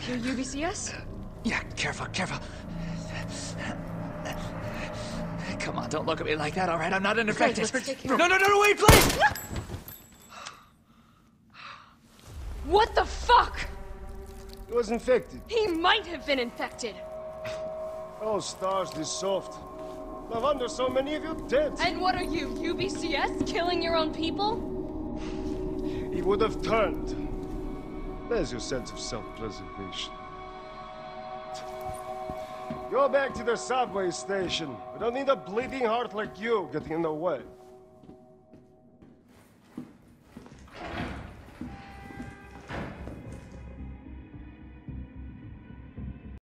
You're UBCS? Yeah, careful, careful. Come on, don't look at me like that, all right? I'm not infected. Let's take care of No, wait, please! What the fuck? He was infected. He might have been infected. Oh, stars, this soft. No wonder so many of you dead. And what are you, UBCS? Killing your own people? He would have turned. There's your sense of self-preservation. Go back to the subway station. We don't need a bleeding heart like you getting in the way.